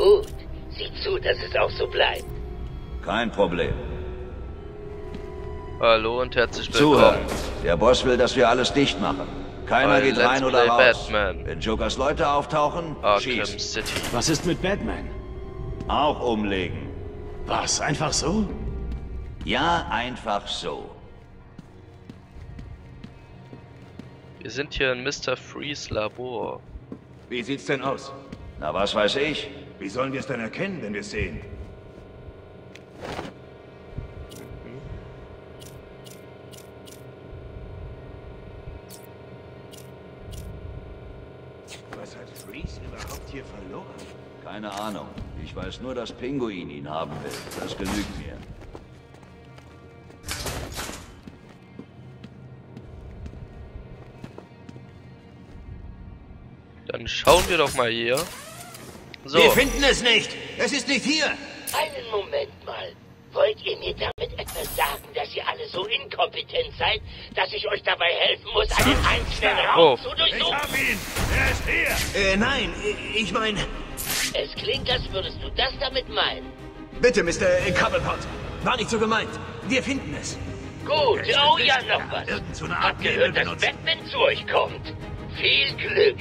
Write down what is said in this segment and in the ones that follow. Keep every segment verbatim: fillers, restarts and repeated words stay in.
Gut. Sieh zu, dass es auch so bleibt. Kein Problem. Hallo und herzlich Zuhören. willkommen. Der Boss will, dass wir alles dicht machen. Keiner Bei geht Let's rein oder Play raus. Batman. Wenn Jokers Leute auftauchen, Arkham schießt. City. Was ist mit Batman? Auch umlegen. Was, einfach so? Ja, einfach so. Wir sind hier in Mister Freeze Labor. Wie sieht's denn aus? Na, was weiß ich? Wie sollen wir es denn erkennen, wenn wir es sehen? Was hat Freeze überhaupt hier verloren? Keine Ahnung. Ich weiß nur, dass Pinguin ihn haben will. Das genügt mir. Dann schauen wir doch mal hier. So, Wir finden es nicht! Es ist nicht hier! Einen Moment mal. Wollt ihr mir damit etwas sagen, dass ihr alle so inkompetent seid, dass ich euch dabei helfen muss, einen einzelnen Raum Oh. zu durchsuchen? ihn! Er ist hier! Äh, nein, ich meine... Es klingt, als würdest du das damit meinen. Bitte, Mister Cobblepot. War nicht so gemeint. Wir finden es. Gut, Es oh ist ja, nicht- noch was. irgend so eine Art Habt gehört, Nebel dass benutzen. Batman zu euch kommt. Viel Glück.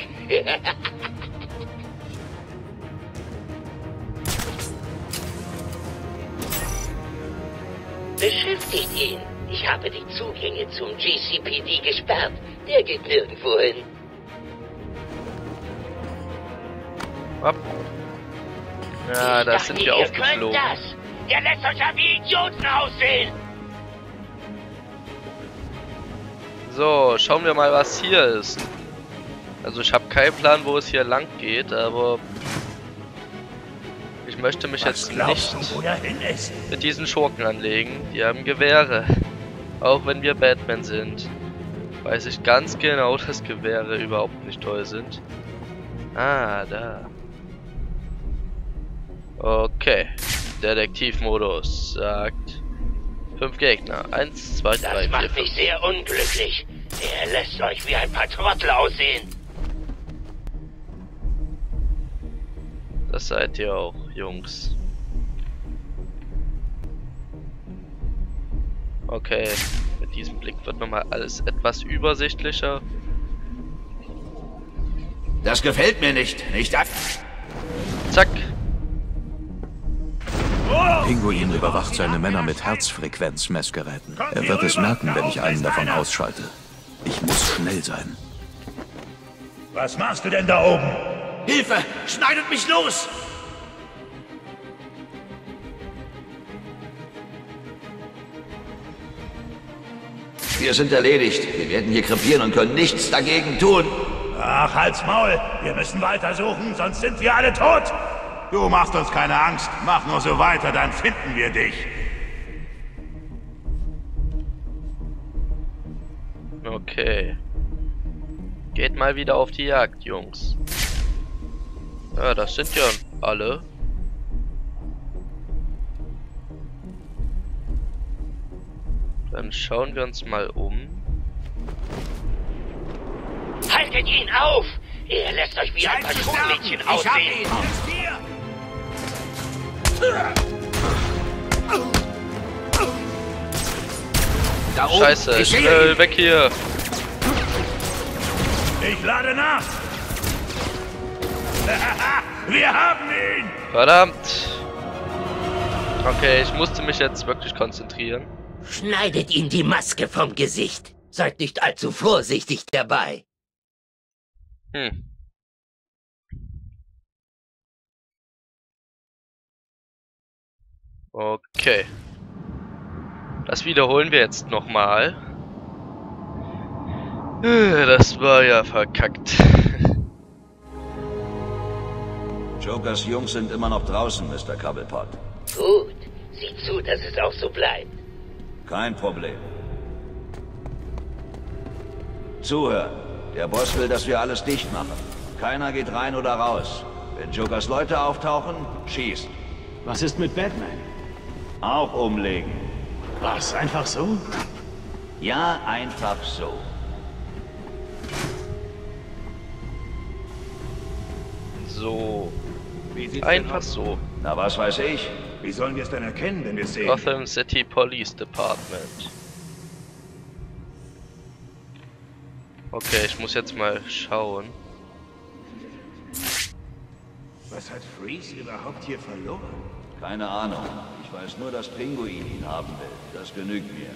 Beschäftigt ihn. Ich habe die Zugänge zum G C P D gesperrt. Der geht nirgendwo hin. ab. Ja, Ich da dachte, sind wir ihr aufgeflogen. könnt das. Der lässt euch ja wie Idioten aussehen. So, schauen wir mal, was hier ist. Also ich habe keinen Plan, wo es hier lang geht, aber ich möchte mich jetzt nicht wo er hin ist? mit diesen Schurken anlegen. Die haben Gewehre. Auch wenn wir Batman sind, weiß ich ganz genau, dass Gewehre überhaupt nicht toll sind. Ah, da. Okay. Detektivmodus sagt fünf Gegner. Eins, zwei, drei, Das vier, macht mich fünf. sehr unglücklich. Er lässt euch wie ein paar Trottel aussehen. Das seid ihr auch, Jungs. Okay, mit diesem Blick wird nochmal alles etwas übersichtlicher. Das gefällt mir nicht. Nicht ab. Zack. Pinguin überwacht seine Männer mit Herzfrequenzmessgeräten. Er wird es merken, wenn ich einen davon ausschalte. Ich muss schnell sein. Was machst du denn da oben? Hilfe! Schneidet mich los! Wir sind erledigt. Wir werden hier krepieren und können nichts dagegen tun. Ach, halt's Maul. Wir müssen weitersuchen, sonst sind wir alle tot. Du machst uns keine Angst. Mach nur so weiter, dann finden wir dich. Okay. Geht mal wieder auf die Jagd, Jungs. Ja, das sind ja alle. Dann schauen wir uns mal um. Haltet ihn auf! Er lässt euch wie ein paar Schulmädchen aussehen. Da oben. Scheiße, Ich sehe schnell ihn. weg hier. Ich lade nach. Wir haben ihn. Verdammt. Okay, ich musste mich jetzt wirklich konzentrieren. Schneidet ihm die Maske vom Gesicht. Seid nicht allzu vorsichtig dabei. Hm. Okay. Das wiederholen wir jetzt nochmal. Das war ja verkackt. Jokers Jungs sind immer noch draußen, Mister Cobblepot. Gut. Sieh zu, dass es auch so bleibt. Kein Problem. Zuhören. Der Boss will, dass wir alles dicht machen. Keiner geht rein oder raus. Wenn Jokers Leute auftauchen, schießt. Was ist mit Batman? Auch umlegen. Was, einfach so? Ja, einfach so. So. Einfach so. Na, was weiß ich? Wie sollen wir es denn erkennen, wenn wir es sehen? Gotham City Police Department. Okay, ich muss jetzt mal schauen. Was hat Freeze überhaupt hier verloren? Keine Ahnung. Ich weiß nur, dass Pinguin ihn haben will. Das genügt mir.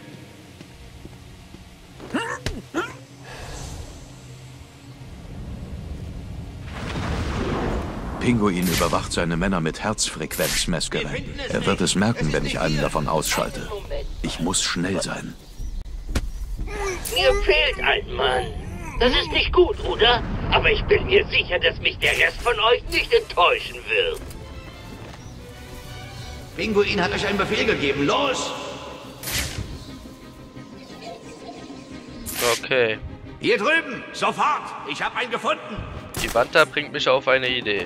Pinguin überwacht seine Männer mit Herzfrequenzmessgeräten. Er wird es merken, wenn ich einen davon ausschalte. Ich muss schnell sein. Mir fehlt ein Mann. Das ist nicht gut, oder? Aber ich bin mir sicher, dass mich der Rest von euch nicht enttäuschen wird. Pinguin hat euch einen Befehl gegeben. Los! Okay. Hier drüben! Sofort! Ich habe einen gefunden! Die Wand da bringt mich auf eine Idee.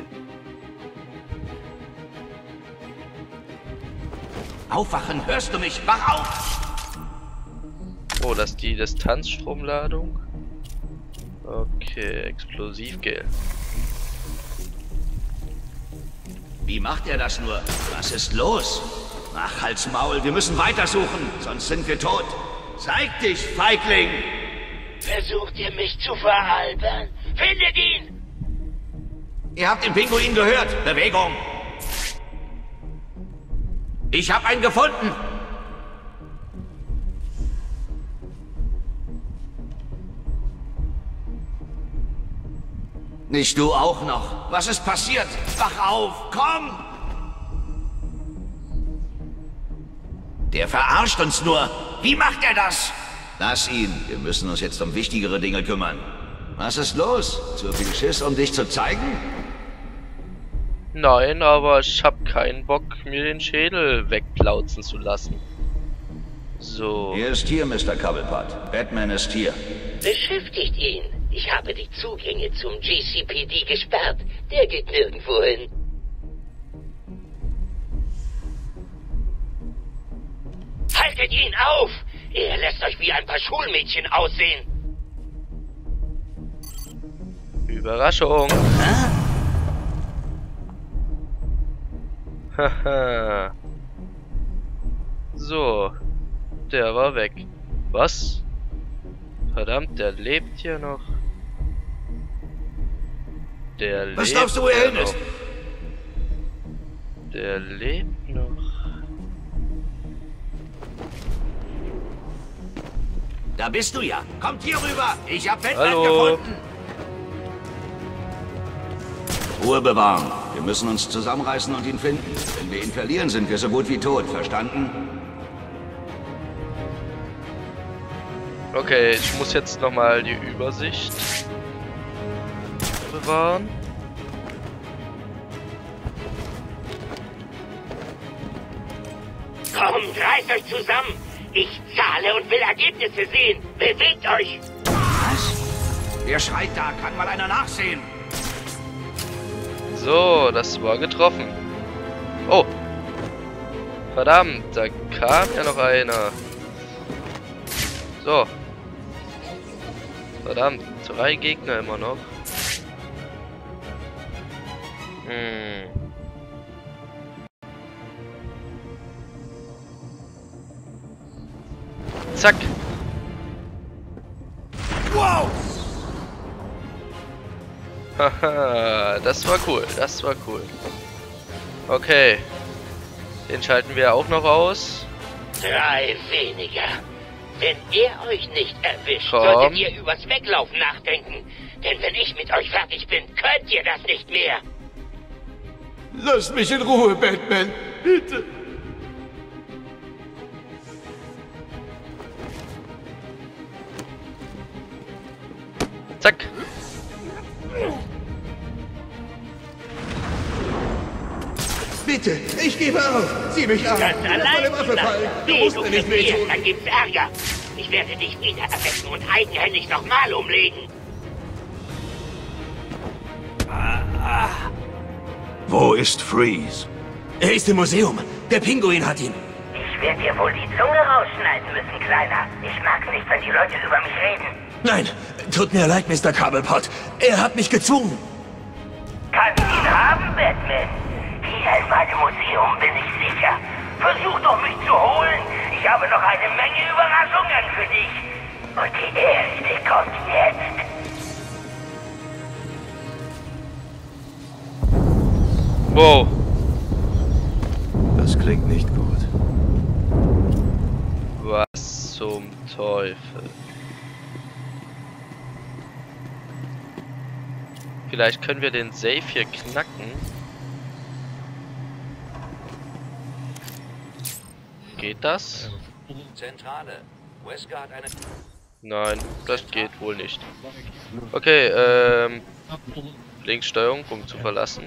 Aufwachen! Hörst du mich? Wach auf! Oh, das ist die Distanzstromladung. Okay, Explosivgel. Wie macht er das nur? Was ist los? Ach, halt's Maul, wir müssen weitersuchen, sonst sind wir tot. Zeig dich, Feigling! Versucht ihr mich zu veralbern? Findet ihn! Ihr habt den Pinguin gehört. Bewegung! Ich hab einen gefunden! Nicht du auch noch. Was ist passiert? Wach auf, komm! Der verarscht uns nur. Wie macht er das? Lass ihn. Wir müssen uns jetzt um wichtigere Dinge kümmern. Was ist los? Zu viel Schiss, um dich zu zeigen? Nein, aber ich hab keinen Bock, mir den Schädel wegplauzen zu lassen. So. Er ist hier, Mister Cobblepot. Batman ist hier. Beschäftigt ihn. Ich habe die Zugänge zum G C P D gesperrt. Der geht nirgendwo hin. Haltet ihn auf! Er lässt euch wie ein paar Schulmädchen aussehen. Überraschung. Haha. So. Der war weg. Was? Verdammt, der lebt hier noch. Der lebt. Was glaubst du, wo er hin noch. ist? Der lebt noch. Da bist du ja. Kommt hier rüber. Ich hab Batman Hallo. gefunden. Ruhe bewahren. Wir müssen uns zusammenreißen und ihn finden. Wenn wir ihn verlieren, sind wir so gut wie tot. Verstanden? Okay, ich muss jetzt nochmal die Übersicht bewahren. Kommt, reißt euch zusammen. Ich zahle und will Ergebnisse sehen. Bewegt euch. Was? Wer schreit da? Kann mal einer nachsehen? So, das war getroffen. Oh. Verdammt, da kam ja noch einer. So. Verdammt, drei Gegner immer noch. Hm. Zack. Wow! Haha, das war cool, das war cool. Okay. Den schalten wir auch noch aus. Drei weniger. Wenn er euch nicht erwischt, Komm. solltet ihr übers Weglaufen nachdenken. Denn wenn ich mit euch fertig bin, könnt ihr das nicht mehr. Lasst mich in Ruhe, Batman. Bitte. Zack. Bitte, ich gebe auf. Sieh mich an. Ganz Lass meine allein Waffe fallen. Du Geh, musst du mir nicht frierst, wehtun. dann gibt's Ärger. Ich werde dich wieder erwecken und eigenhändig nochmal umlegen. Wo ist Freeze? Er ist im Museum. Der Pinguin hat ihn. Ich werde dir wohl die Zunge rausschneiden müssen, Kleiner. Ich mag nicht, wenn die Leute über mich reden. Nein, tut mir leid, Mister Cobblepot. Er hat mich gezwungen. Kannst ihn haben, Batman. Museum, bin ich sicher. Versuch doch, mich zu holen. Ich habe noch eine Menge Überraschungen für dich. Und die erste kommt jetzt. Wow. Das klingt nicht gut. Was zum Teufel? Vielleicht können wir den Safe hier knacken. Geht das? Zentrale. Wesker hat eine... Nein, das geht wohl nicht. Okay, ähm... Linkssteuerung, um zu verlassen.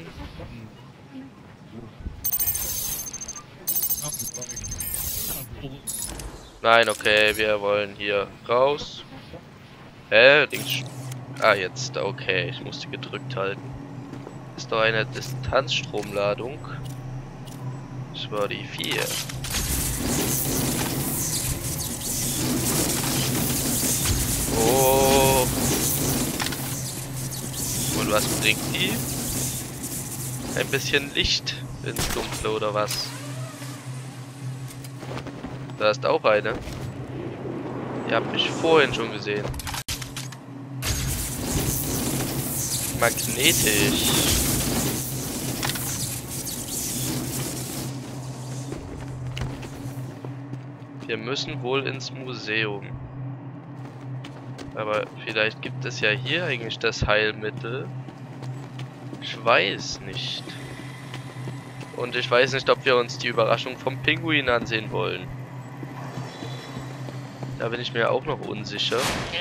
Nein, okay, wir wollen hier raus. Hä? Links... Ah, jetzt, okay, ich musste gedrückt halten. Ist doch eine Distanzstromladung. Das war die vier. Oh. Und was bringt die? Ein bisschen Licht ins Dunkle oder was? Da ist auch eine. Ihr habt mich vorhin schon gesehen. Magnetisch. Wir müssen wohl ins Museum. Aber vielleicht gibt es ja hier eigentlich das Heilmittel. Ich weiß nicht. Und ich weiß nicht, ob wir uns die Überraschung vom Pinguin ansehen wollen. Da bin ich mir auch noch unsicher.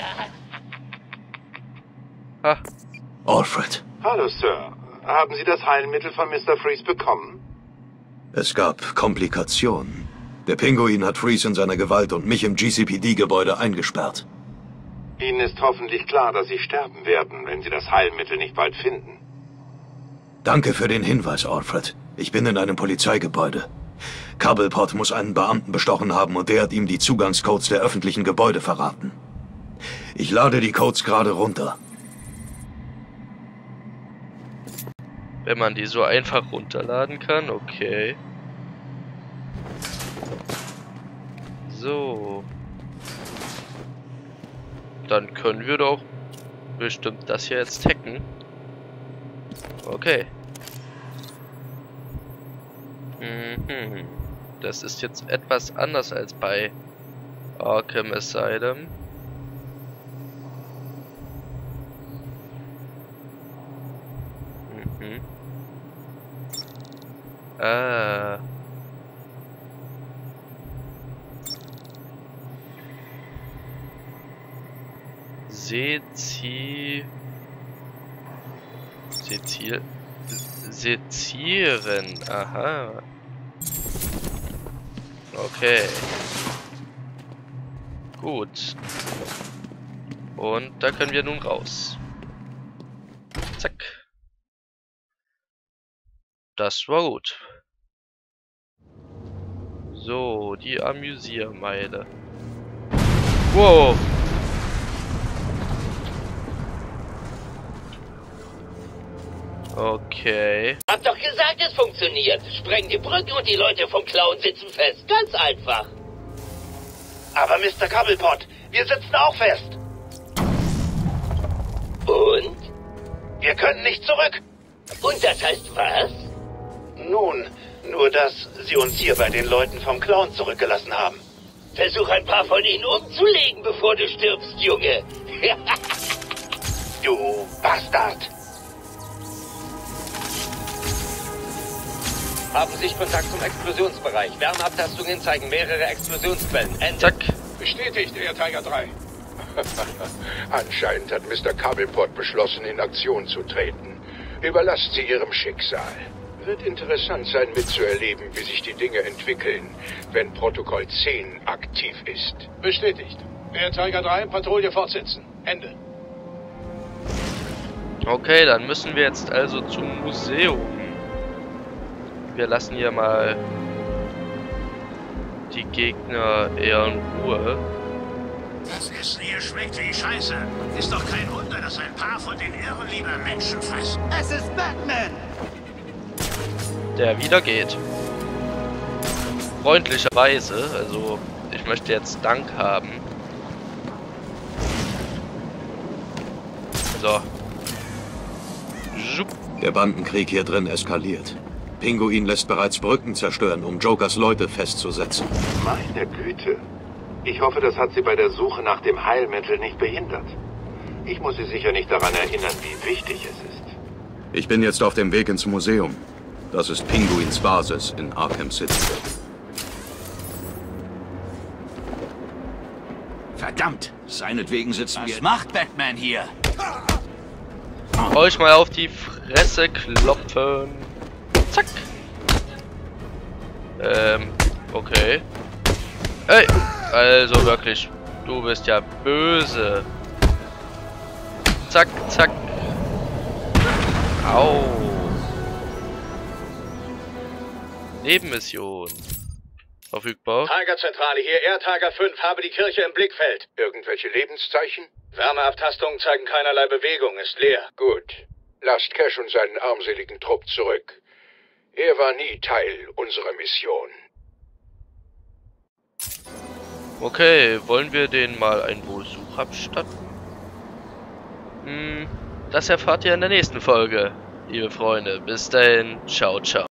Ha. Alfred. Hallo, Sir. Haben Sie das Heilmittel von Mister Freeze bekommen? Es gab Komplikationen. Der Pinguin hat Freeze in seiner Gewalt und mich im G C P D-Gebäude eingesperrt. Ihnen ist hoffentlich klar, dass Sie sterben werden, wenn Sie das Heilmittel nicht bald finden. Danke für den Hinweis, Alfred. Ich bin in einem Polizeigebäude. Cobblepot muss einen Beamten bestochen haben und der hat ihm die Zugangscodes der öffentlichen Gebäude verraten. Ich lade die Codes gerade runter. Wenn man die so einfach runterladen kann, okay. So. Dann können wir doch bestimmt das hier jetzt hacken. Okay. Mhm. Das ist jetzt etwas anders als bei Arkham Asylum. Mhm. Ah. Sezi... Sezil... Sezieren. Aha. Okay. Gut. Und da können wir nun raus. Zack. Das war gut. So, die Amüsiermeile. Wow. Okay. Hab doch gesagt, es funktioniert. Spreng die Brücke und die Leute vom Clown sitzen fest. Ganz einfach. Aber Mister Cobblepot, wir sitzen auch fest. Und? Wir können nicht zurück. Und das heißt was? Nun, nur dass Sie uns hier bei den Leuten vom Clown zurückgelassen haben. Versuch ein paar von ihnen umzulegen, bevor du stirbst, Junge. Du Bastard. Haben sich Kontakt zum Explosionsbereich. Wärmeabtastungen zeigen mehrere Explosionsquellen. Ende. Zack. Bestätigt, Air Tiger drei. Anscheinend hat Mister Cobblepot beschlossen, in Aktion zu treten. Überlasst sie ihrem Schicksal. Wird interessant sein, mitzuerleben, wie sich die Dinge entwickeln, wenn Protokoll zehn aktiv ist. Bestätigt. Air Tiger drei, Patrouille fortsetzen. Ende. Okay, dann müssen wir jetzt also zum Museum. Wir lassen hier mal die Gegner eher in Ruhe. Das Essen hier schmeckt wie Scheiße. Ist doch kein Wunder, dass ein paar von den Irren lieber Menschen fressen. Es ist Batman! der wieder geht. Freundlicherweise, also ich möchte jetzt Dank haben. So. Schupp. Der Bandenkrieg hier drin eskaliert. Pinguin lässt bereits Brücken zerstören, um Jokers Leute festzusetzen. Meine Güte. Ich hoffe, das hat Sie bei der Suche nach dem Heilmittel nicht behindert. Ich muss Sie sicher nicht daran erinnern, wie wichtig es ist. Ich bin jetzt auf dem Weg ins Museum. Das ist Pinguins Basis in Arkham City. Verdammt! Seinetwegen sitzen wir... Was macht Batman hier? Euch mal auf die Fresse klopfen. Zack. Ähm, okay. Ey, also wirklich, du bist ja böse. Zack, zack. Au. Nebenmission. Verfügbar. Tiger-Zentrale hier, AirTiger fünf, habe die Kirche im Blickfeld. Irgendwelche Lebenszeichen? Wärmeabtastungen zeigen keinerlei Bewegung, ist leer. Gut. Lasst Cash und seinen armseligen Trupp zurück. Er war nie Teil unserer Mission. Okay, wollen wir den mal einen Besuch abstatten? Hm, das erfahrt ihr in der nächsten Folge, liebe Freunde. Bis dahin, ciao, ciao.